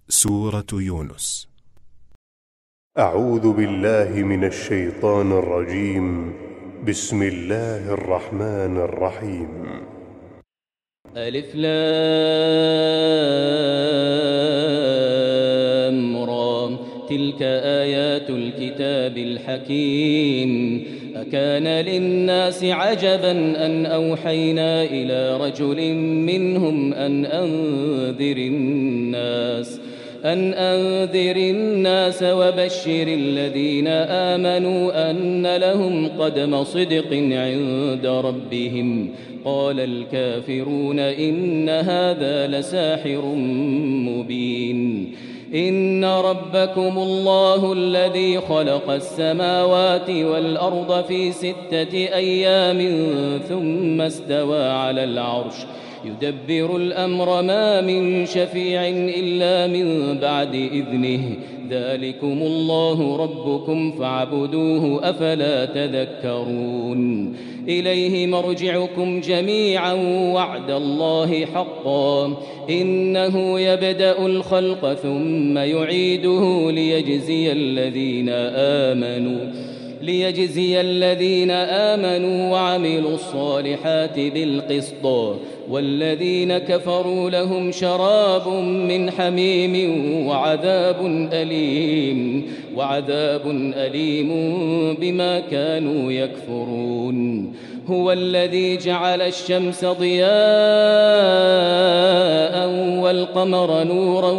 سورة يونس. أعوذ بالله من الشيطان الرجيم. بسم الله الرحمن الرحيم. ألف لام را تلك آيات الكتاب الحكيم. أكان للناس عجبا أن أوحينا إلى رجل منهم أن أنذر الناس وبشر الذين آمنوا أن لهم قدم صدق عند ربهم. قال الكافرون إن هذا لساحر مبين. إن ربكم الله الذي خلق السماوات والأرض في 6 أيام ثم استوى على العرش يدبر الأمر ما من شفيع إلا من بعد إذنه. ذلكم الله ربكم فاعبدوه أفلا تذكرون. إليه مرجعكم جميعا وعد الله حقا إنه يبدأ الخلق ثم يعيده ليجزي الذين آمنوا وعملوا الصالحات بالقسط والذين كفروا لهم شراب من حميم وعذاب أليم بما كانوا يكفرون. هو الذي جعل الشمس ضياء والقمر نورا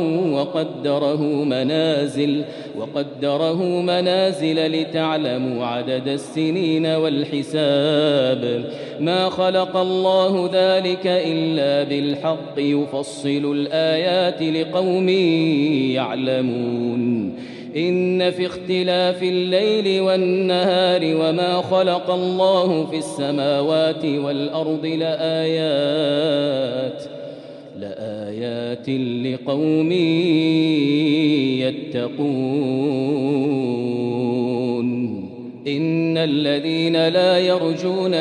وقدره منازل لتعلموا عدد السنين والحساب. ما خلق الله ذلك إلا بالحق يفصل الآيات لقوم يعلمون. إن في اختلاف الليل والنهار وما خلق الله في السماوات والأرض لآيات لقوم يتقون. إن الذين لا يرجون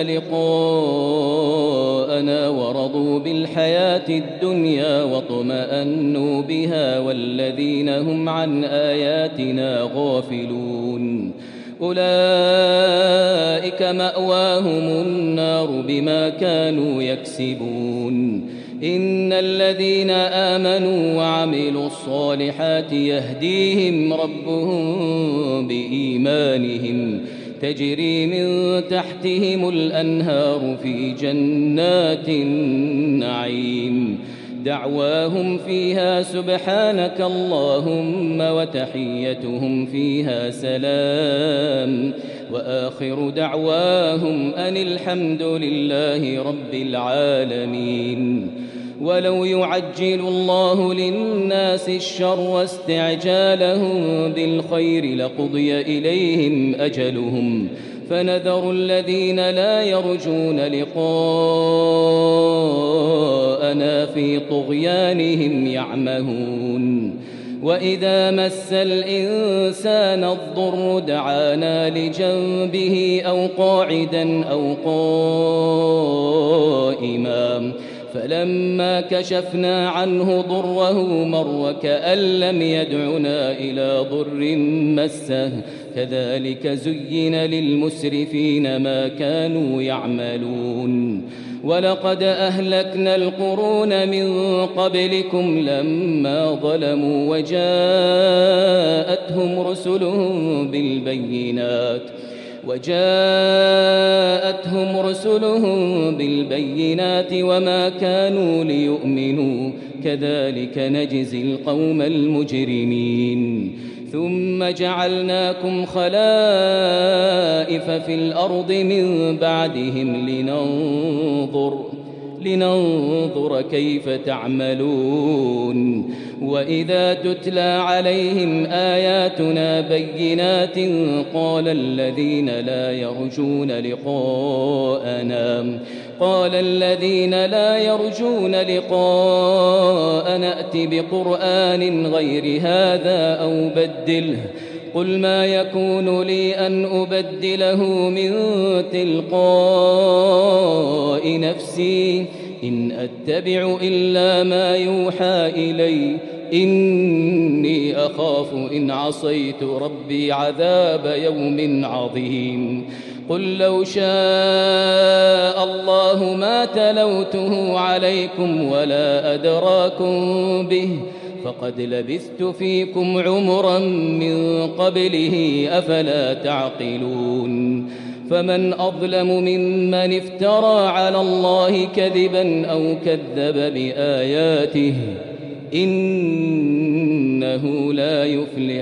لقاءنا ورضوا بالحياة الدنيا واطمأنوا بها والذين هم عن آياتنا غافلون أولئك مأواهم النار بما كانوا يكسبون. إن الذين آمنوا وعملوا الصالحات يهديهم ربهم بإيمانهم تجري من تحتهم الأنهار في جنات النعيم. دعواهم فيها سبحانك اللهم وتحيتهم فيها سلام وآخر دعواهم أن الحمد لله رب العالمين. ولو يعجل الله للناس الشر واستعجالهم بالخير لقضي إليهم أجلهم فنذر الذين لا يرجون لقاءنا في طغيانهم يعمهون. وإذا مس الإنسان الضر دعانا لجنبه أو قاعدا أو قائما فلما كشفنا عنه ضره مر كأن لم يدعنا إلى ضر مسه كذلك زين للمسرفين ما كانوا يعملون. ولقد أهلكنا القرون من قبلكم لما ظلموا وجاءتهم رسلهم بالبينات وما كانوا ليؤمنوا كذلك نجزي القوم المجرمين. ثم جعلناكم خلائف في الأرض من بعدهم لننظر كيف تعملون. وإذا تتلى عليهم آياتنا بينات قال الذين لا يرجون لقاءنا ائت بقرآن غير هذا أو بدله قل ما يكون لي أن أبدله من تلقاء نفسي إن أتبع إلا ما يوحى إلي إني أخاف إن عصيت ربي عذاب يوم عظيم قل لو شاء الله ما تلوته عليكم ولا أدراكم به فقد لبثت فيكم عمرا من قبله أفلا تعقلون فمن أظلم ممن افترى على الله كذبا أو كذب بآياته إنه لا يفلح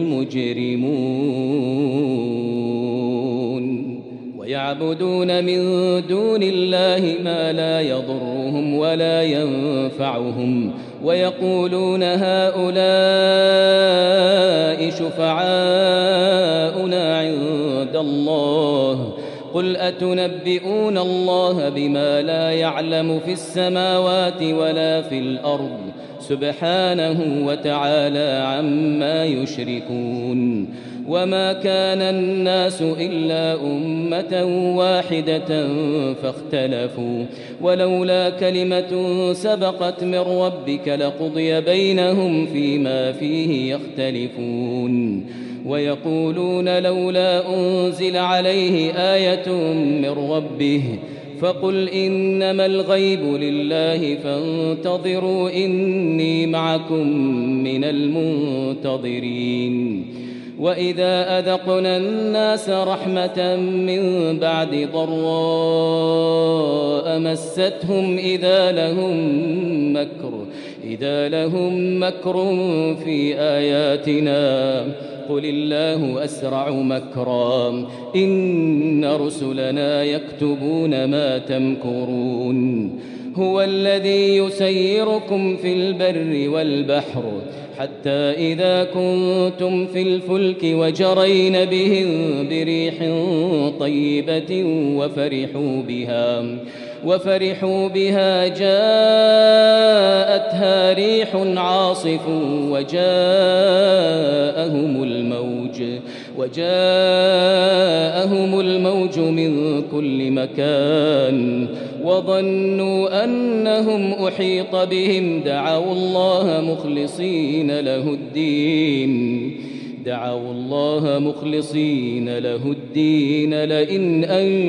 المجرمون ويعبدون من دون الله ما لا يضرهم ولا ينفعهم ويقولون هؤلاء شفعاؤنا عند الله قل أتنبئون الله بما لا يعلم في السماوات ولا في الأرض سبحانه وتعالى عما يشركون وما كان الناس إلا أمة واحدة فاختلفوا ولولا كلمة سبقت من ربك لقضي بينهم فيما فيه يختلفون ويقولون لولا أنزل عليه آية من ربه فقل إنما الغيب لله فانتظروا إني معكم من المنتظرين وإذا أذقنا الناس رحمة من بعد ضراء مستهم إذا لهم مكر في آياتنا قل الله أسرع مكرا إن رسلنا يكتبون ما تمكرون هو الذي يسيركم في البر والبحر حتى إذا كنتم في الفلك وجرين بهم بريح طيبة وفرحوا بها جاءتها ريح عاصف وجاءهم الموج من كل مكان وظنوا أنهم أحيط بهم دعوا الله مخلصين له الدين لئن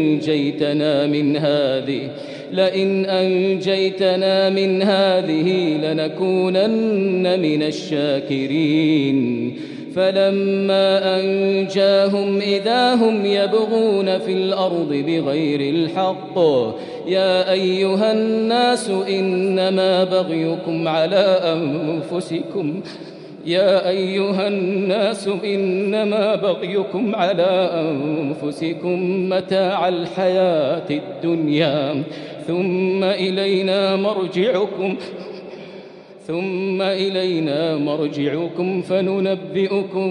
أنجيتنا من هذه لنكونن من الشاكرين فلما أنجاهم إذا هم يبغون في الأرض بغير الحق يا أيها الناس إنما بغيكم على أنفسكم متاع الحياة الدنيا ثم إلينا مرجعكم فننبئكم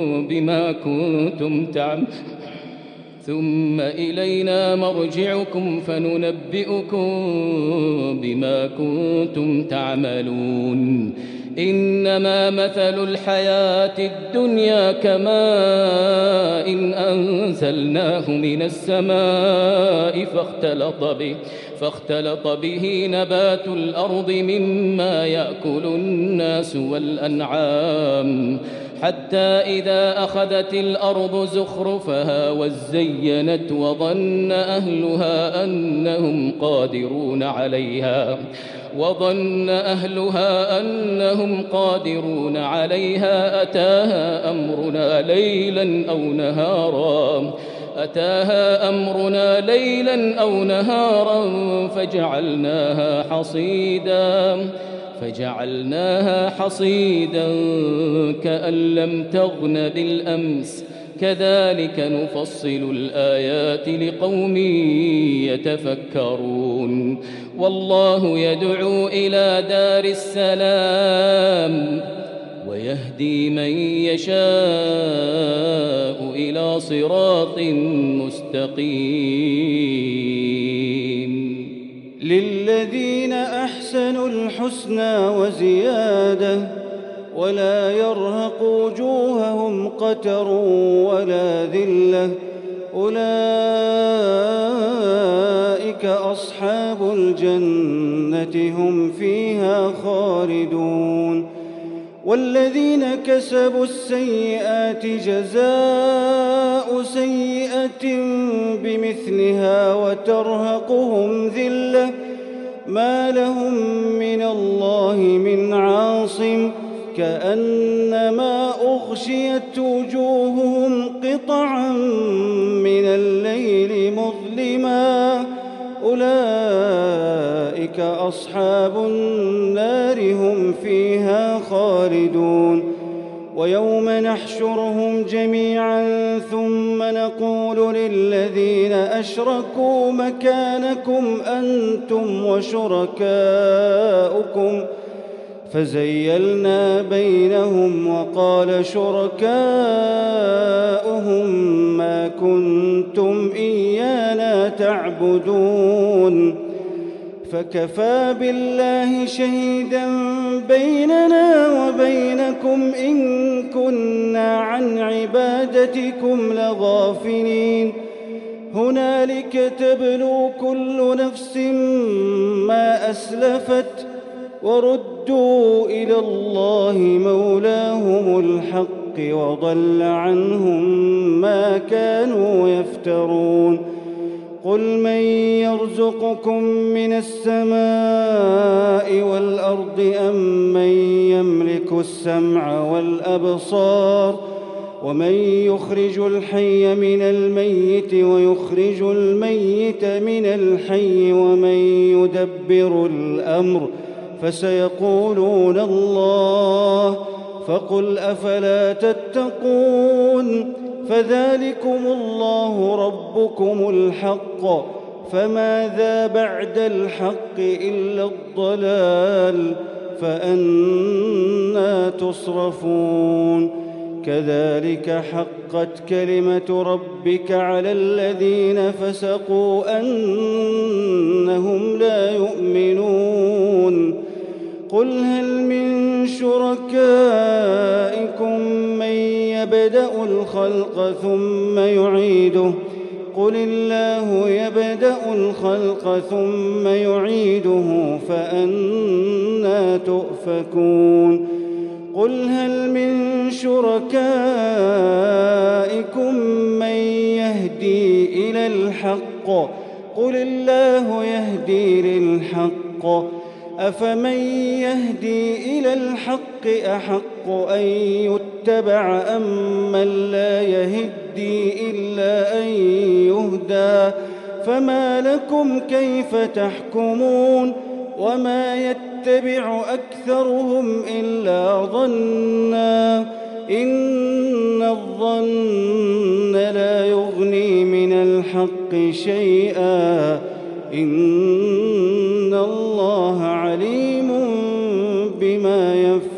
بما كنتم تعملون إنما مثل الحياة الدنيا كماء إن أنزلناه من السماء فاختلط به نبات الأرض مما يأكل الناس والأنعام حتى إذا أخذت الأرض زخرفها وزينت وظن أهلها أنهم قادرون عليها أتاها أمرنا ليلا أو نهارا فجعلناها حصيدا كأن لم تغن بالأمس كذلك نفصل الآيات لقوم يتفكرون والله يدعو إلى دار السلام ويهدي من يشاء إلى صراط مستقيم للذين أحسنوا الحسنى وزيادة ولا يرهق وجوههم قتر ولا ذلة أولئك أصحاب الجنة هم فيها خالدون والذين كسبوا السيئات جزاء سيئة بمثلها وترهقهم ذلة ما لهم من الله من عاصم كأنما أغشيت وجوههم قطعا من الليل مظلما أولئك أصحاب النار هم فيها خالدون ويوم نحشرهم جميعا ثم نقول للذين أشركوا مكانكم أنتم وشركاؤكم فزيلنا بينهم وقال شركاؤهم ما كنتم إيانا تعبدون فكفى بالله شهيدا بيننا وبينكم إن كنا عن عبادتكم لغافلين هنالك تبلو كل نفس ما أسلفت وردوا إلى الله مولاهم الحق وضل عنهم ما كانوا يفترون قل من يرزقكم من السماء والأرض أم من يملك السمع والأبصار ومن يخرج الحي من الميت ويخرج الميت من الحي ومن يدبر الأمر فسيقولون الله فقل أفلا تتقون فذلكم الله ربكم الحق فماذا بعد الحق إلا الضلال فأنى تصرفون كذلك حقت كلمة ربك على الذين فسقوا أنهم لا يؤمنون قل هل من شركائكم من يبدأ الخلق ثم يعيده قل الله يبدأ الخلق ثم يعيده فأنى تؤفكون قل هل من شركائكم من يهدي إلى الحق قل الله يهدي للحق أفمن يهدي إلى الحق أحق أن يتبع أم من لا يهدي إلا أن يهدى فما لكم كيف تحكمون وما يتبع أكثرهم إلا ظنا إن الظن لا يغني من الحق شيئا إن الله عليم بما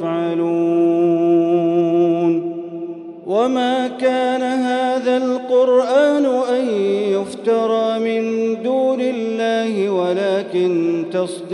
يفعلون وما كان هذا القرآن أن يفترى من دون الله ولكن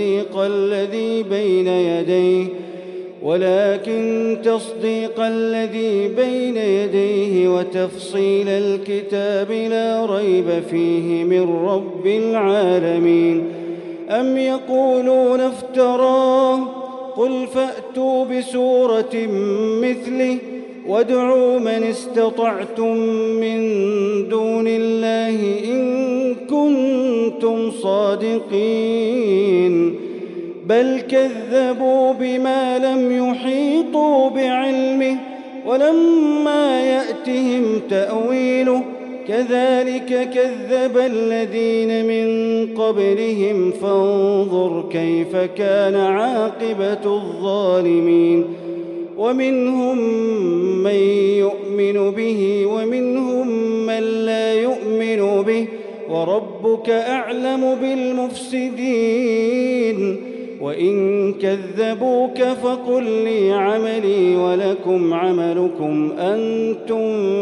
تصديق الذي بين يديه وتفصيل الكتاب لا ريب فيه من رب العالمين أم يقولون افتراه قل فأتوا بسورة مثله وادعوا من استطعتم من دون الله إن كنتم صادقين بل كذبوا بما لم يحيطوا بعلمه ولما يأتهم تأويله كذلك كذب الذين من قبلهم فانظر كيف كان عاقبة الظالمين ومنهم من يؤمن به ومنهم من لا يؤمن به وربك أعلم بالمفسدين وإن كذبوك فقل لي عملي ولكم عملكم أنتم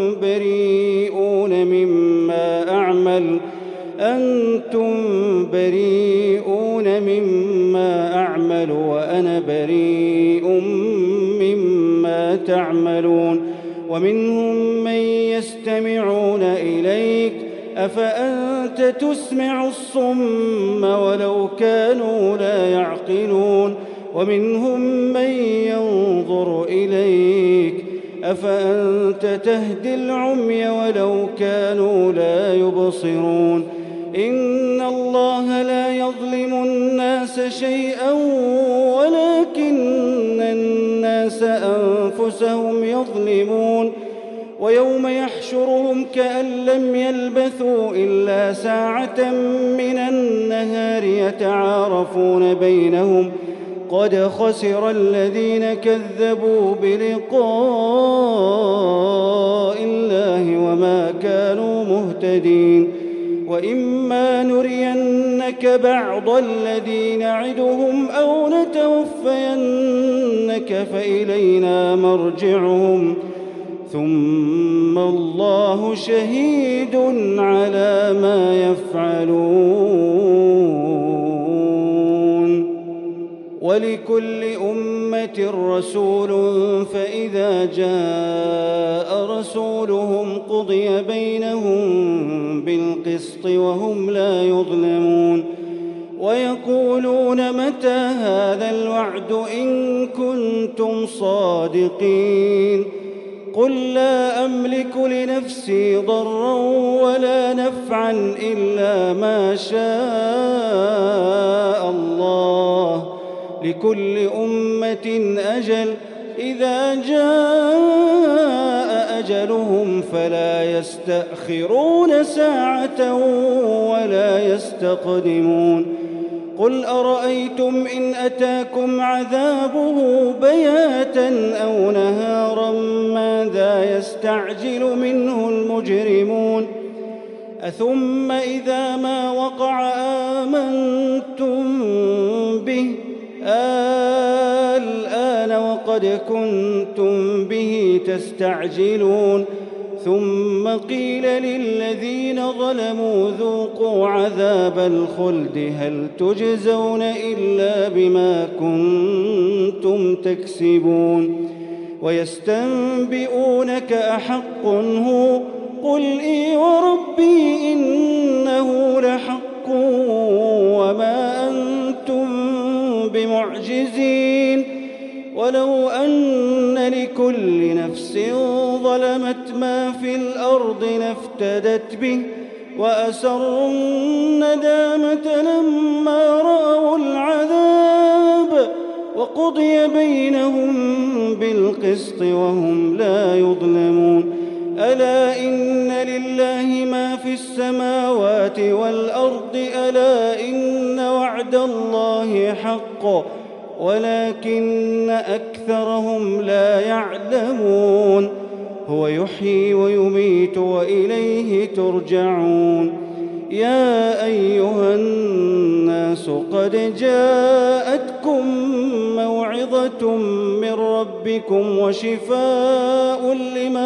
بريئون مما أعمل وأنا بريء مما تعملون ومنهم من يستمعون إليك أفأنت تسمع الصم ولو كانوا لا يعقلون ومنهم من ينظر إليك أفأنت تهدي العمي ولو كانوا لا يبصرون إن الله لا يظلم الناس شيئا ولكن الناس أنفسهم يظلمون ويوم يحشرهم كأن لم يلبثوا إلا ساعة من النهار يتعارفون بينهم قد خسر الذين كذبوا بلقاء الله وما كانوا مهتدين وإما نرينك بعض الذي نعدهم أو نتوفينك فإلينا مرجعهم ثم الله شهيد على ما يفعلون ولكل أمة رسول فإذا جاء رسولهم قضي بينهم بالقسط وهم لا يظلمون ويقولون متى هذا الوعد إن كنتم صادقين قل لا أملك لنفسي ضرا ولا نفعا إلا ما شاء الله لكل أمة أجل إذا جاء أجلهم فلا يستأخرون ساعة ولا يستقدمون قل أرأيتم إن أتاكم عذابه بياتا أو نهارا ماذا يستعجل منه المجرمون أثم إذا ما وقع آمنتم به الآن وقد كنتم به تستعجلون ثم قيل للذين ظلموا ذوقوا عذاب الخلد هل تجزون إلا بما كنتم تكسبون ويستنبئونك أحق هو قل إي وربي إنه لحق وما أنتم بمعجزين ولو أن لكل نفس ظلمت ما في الأرض لافتدت به وأسروا الندامة لما رأوا العذاب وقضي بينهم بالقسط وهم لا يظلمون ألا إن لله ما في السماوات والأرض ألا إن وعد الله حق ولكن أكثرهم لا يعلمون هو يحيي ويميت وإليه ترجعون يا أيها الناس قد جاءتكم موعظة من ربكم وشفاء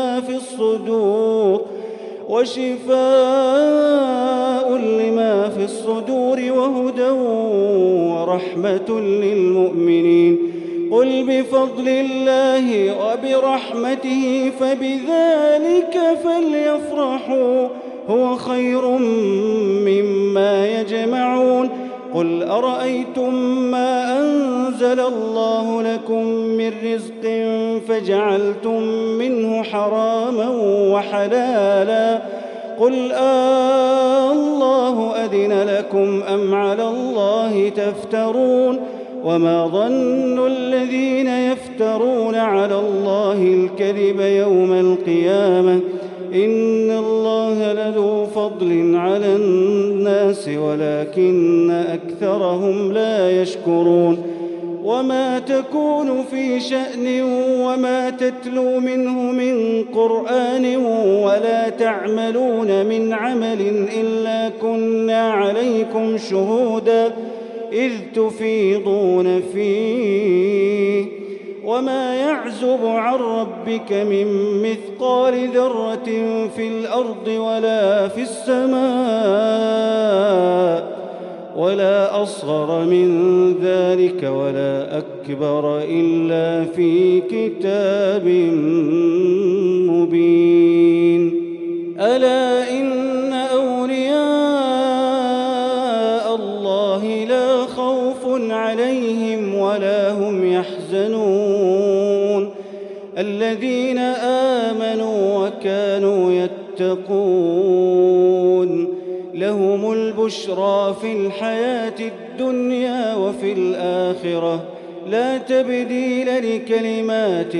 لما في الصدور وهدى ورحمة للمؤمنين قل بفضل الله وبرحمته فبذلك فليفرحوا هو خير مما يجمعون قل أرأيتم ما أنزل الله لكم من رزق فجعلتم منه حراما وحلالا قل الله أذن لكم أم على الله تفترون وما ظن الذين يفترون على الله الكذب يوم القيامة إن الله لذو فضل على الناس ولكن أكثرهم لا يشكرون وما تكون في شأن وما تتلو منه من قرآن ولا تعملون من عمل إلا كنا عليكم شهودا إذ تفيضون فيه وما يعزب عن ربك من مثقال ذرة في الأرض ولا في السماء ولا أصغر من ذلك ولا أكبر إلا في كتاب مبين ألا إن أولياء الله لا خوف عليهم ولا هم الذين آمنوا وكانوا يتقون لهم البشرى في الحياة الدنيا وفي الآخرة لا تبديل لكلمات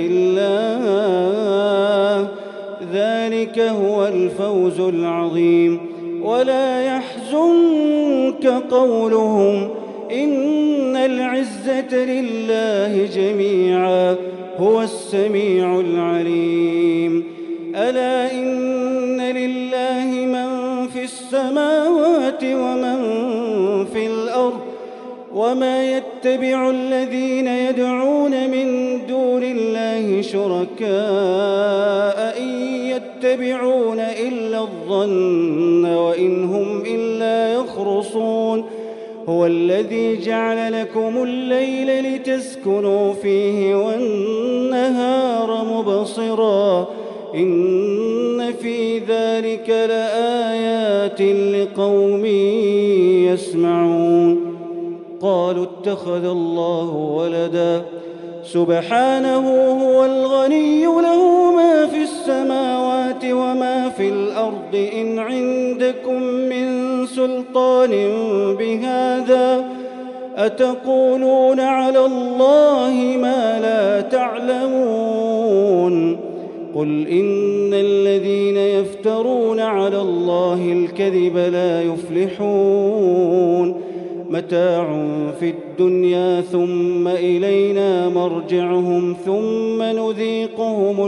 الله ذلك هو الفوز العظيم ولا يحزنك قولهم إن العزة لله جميعا هو السميع العليم ألا إن لله من في السماوات ومن في الأرض وما يتبع الذين يدعون من دون الله شركاء إن يتبعون إلا الظن وإن هم إلا يخرصون هو الذي جعل لكم الليل لتسكنوا فيه والنهار مبصرا إن في ذلك لآيات لقوم يسمعون قالوا اتخذ الله ولدا سبحانه هو الغني له ما في السماوات وما في الأرض إن عندكم من سلطان بهذا أتقولون على الله ما لا تعلمون قل إن الذين يفترون على الله الكذب لا يفلحون متاع في الدنيا ثم إلينا مرجعهم ثم نذيقهم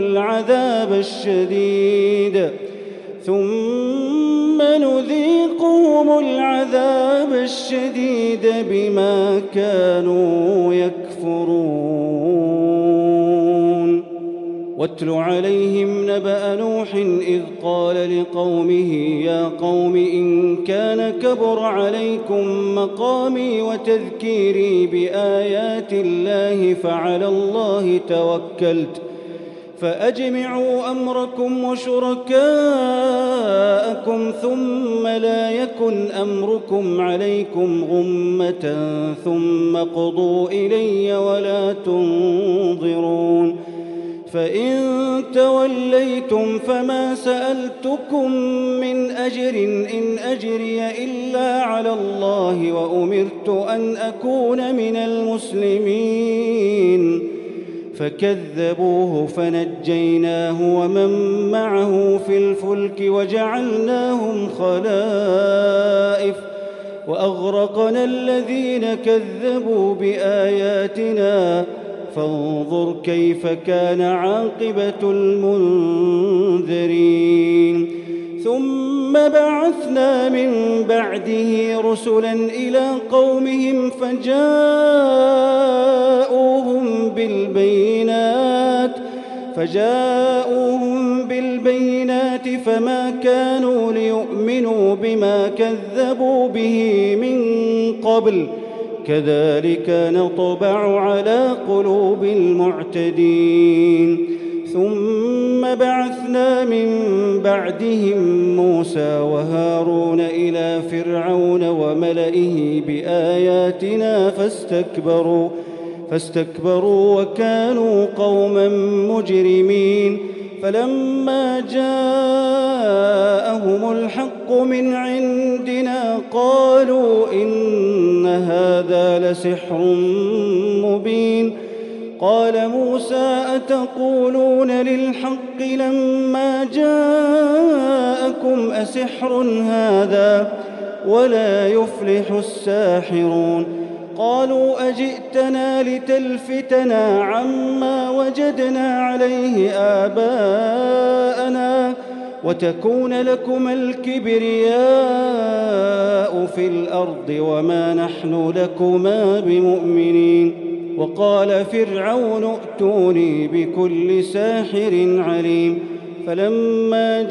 العذاب الشديد بما كانوا يكفرون واتل عليهم نبأ نوح إذ قال لقومه يا قوم إن كان كبر عليكم مقامي وتذكيري بآيات الله فعلى الله توكلت فأجمعوا أمركم وشركاءكم ثم لا يكن أمركم عليكم غمة ثم قضوا إلي ولا تنظرون فإن توليتم فما سألتكم من أجر إن أجري إلا على الله وأمرت أن أكون من المسلمين فكذبوه فنجيناه ومن معه في الفلك وجعلناهم خلائف وأغرقنا الذين كذبوا بآياتنا فانظر كيف كان عاقبة المنذرين ثم بعثنا من بعده رسلا إلى قومهم فجاءوهم بالبينات فما كانوا ليؤمنوا بما كذبوا به من قبل كذلك نطبع على قلوب المعتدين ثم بعثنا من بعدهم موسى وهارون إلى فرعون وملئه بآياتنا فاستكبروا وكانوا قوما مجرمين فلما جاءهم الحق من عندنا قالوا إن هذا لسحر مبين قال موسى أتقولون للحق لما جاءكم أسحر هذا ولا يفلح الساحرون قالوا أجئتنا لتلفتنا عما وجدنا عليه آباءنا وتكون لكما الكبرياء في الأرض وما نحن لكما بمؤمنين وقال فرعون ائتوني بكل ساحر عليم فلما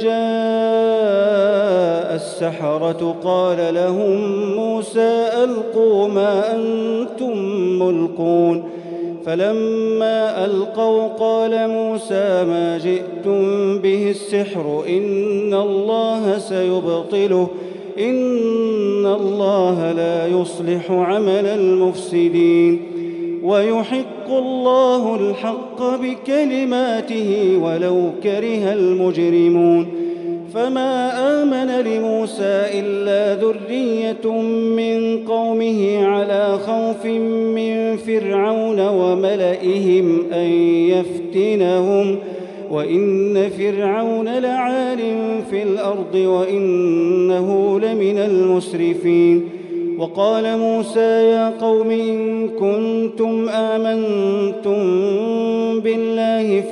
جاء السحرة قال لهم موسى ألقوا ما أنتم ملقون فلما ألقوا قال موسى ما جئتم به السحر إن الله سيبطله إن الله لا يصلح عمل المفسدين ويحق الله الحق بكلماته ولو كره المجرمون فما آمن لموسى إلا ذرية من قومه على خوف من فرعون وملئهم أن يفتنهم وإن فرعون لعال في الأرض وإنه لمن المسرفين وقال موسى يا قوم إن كنتم آمنتم بالله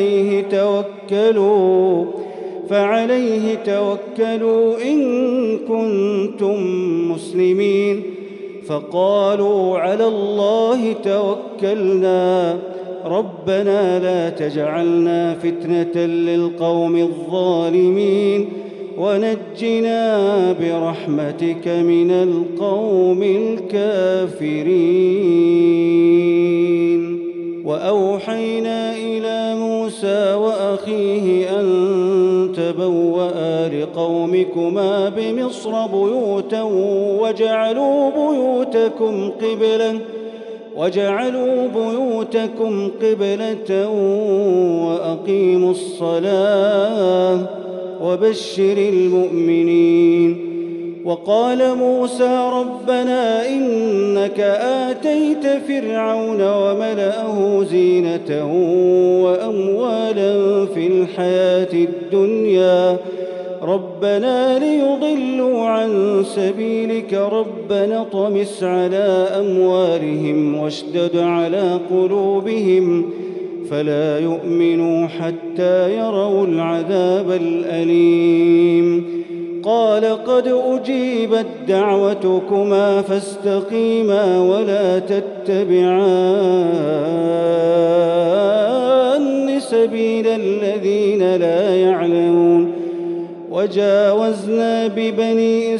فعليه توكلوا إن كنتم مسلمين فقالوا على الله توكلنا ربنا لا تجعلنا فتنة للقوم الظالمين ونجنا برحمتك من القوم الكافرين وأوحينا إلى موسى وأخيه أن تبوأ لقومكما بمصر بيوتا وجعلوا بيوتكم قبلة وأقيموا الصلاة وبشر المؤمنين وقال موسى ربنا إنك آتيت فرعون وملأه زينة وأموالا في الحياة الدنيا ربنا ليضلوا عن سبيلك ربنا اطمس على أموالهم واشدد على قلوبهم فلا يؤمنوا حتى يروا العذاب الأليم قال قد أجيبت دعوتكما فاستقيما ولا تتبعان سبيل الذين لا يعلمون وجاوزنا ببني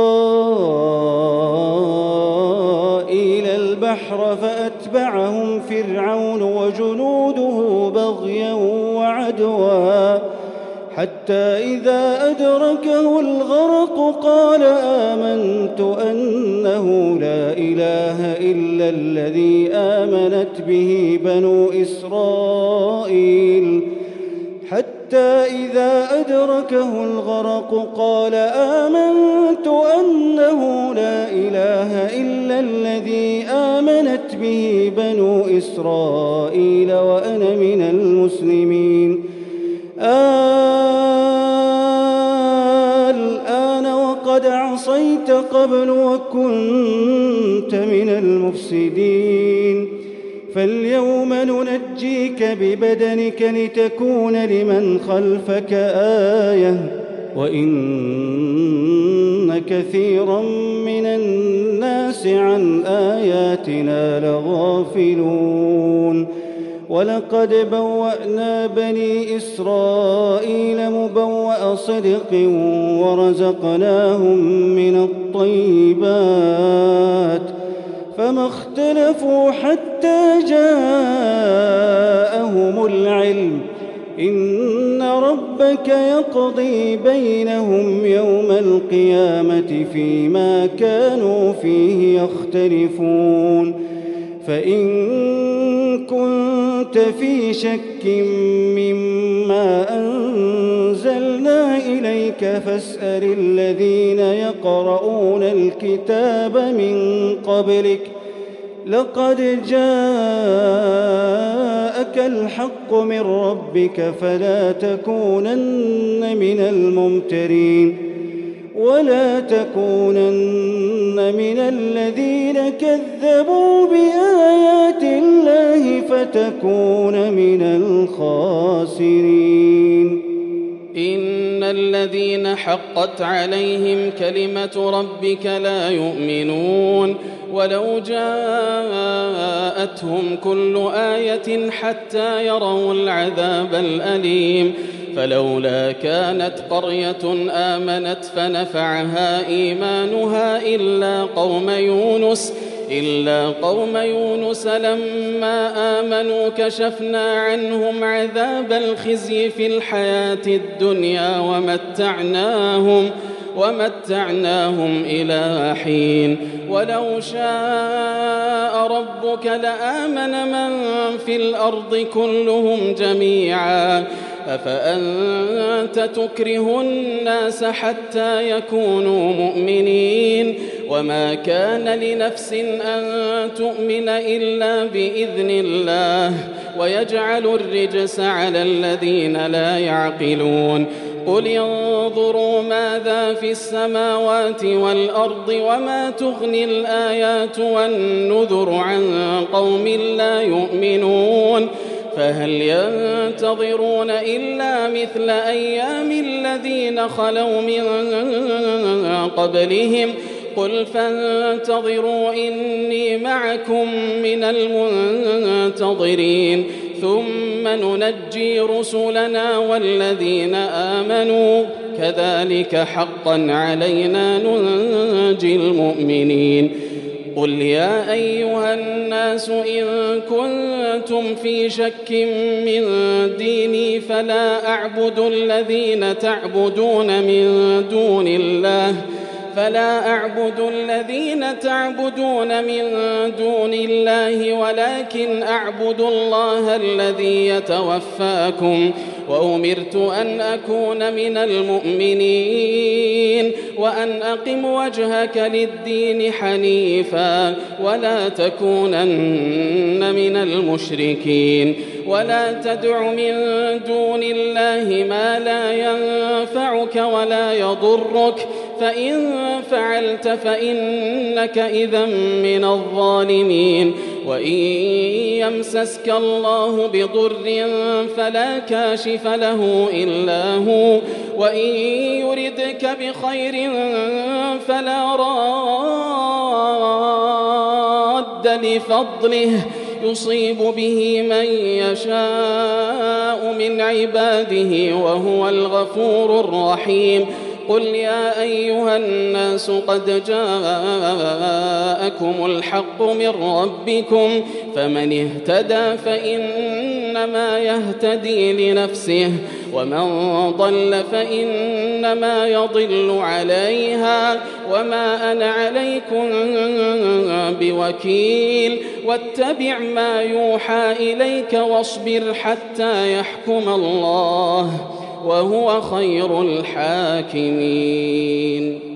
إسرائيل البحر فأتبعهم فرعون وجنوده بغيا وعدوا حتى إذا أدركه الغرق قال آمنت أنه لا إله إلا الذي آمنت به بنو إسرائيل حتى إذا أدركه الغرق قال آمنت أنه لا إله إلا الذي آمنت به بنو إسرائيل وأنا من المسلمين الآن وقد عصيت قبل وكنت من المفسدين فاليوم ننجيك ببدنك لتكون لمن خلفك آية وإن كثيرا من الناس عن آياتنا لغافلون ولقد بوأنا بني إسرائيل مبوأ صدق ورزقناهم من الطيبات فما اختلفوا حتى جاءهم العلم إن ربك يقضي بينهم يوم القيامة فيما كانوا فيه يختلفون فإن كنت في شك مما أنزلنا إليك فاسأل الذين يقرؤون الكتاب من قبلك لقد جاءك الحق من ربك فلا تكونن من الممترين ولا تكونن من الذين كذبوا بآيات الله فتكون من الخاسرين إن الذين حقت عليهم كلمة ربك لا يؤمنون ولو جاءتهم كل آية حتى يروا العذاب الأليم فلولا كانت قرية آمنت فنفعها إيمانها إلا قوم يونس لما آمنوا كشفنا عنهم عذاب الخزي في الحياة الدنيا ومتعناهم إلى حين ولو شاء ربك لآمن من في الأرض كلهم جميعا أفأنت تكره الناس حتى يكونوا مؤمنين وما كان لنفس أن تؤمن إلا بإذن الله ويجعل الرجس على الذين لا يعقلون قل انظروا ماذا في السماوات والأرض وما تغني الآيات والنذر عن قوم لا يؤمنون فهل ينتظرون إلا مثل أيام الذين خلوا من قبلهم قل فانتظروا إني معكم من المنتظرين ثم ننجي رسلنا والذين آمنوا كذلك حقا علينا ننجي المؤمنين قل يا أيها الناس إن كنتم في شك من ديني فلا أعبد الذين تعبدون من دون الله ولكن أعبد الله الذي يتوفاكم وأمرت أن أكون من المؤمنين وأن أقم وجهك للدين حنيفا ولا تكونن من المشركين ولا تدع من دون الله ما لا ينفعك ولا يضرك فإن فعلت فإنك إذا من الظالمين وإن يمسسك الله بضر فلا كاشف له إلا هو وإن يردك بخير فلا راد لفضله يصيب به من يشاء من عباده وهو الغفور الرحيم قل يا أيها الناس قد جاءكم الحق من ربكم فمن اهتدى فإنما يهتدي لنفسه ومن ضل فإنما يضل عليها وما أنا عليكم بوكيل واتبع ما يوحى إليك واصبر حتى يحكم الله وهو خير الحاكمين.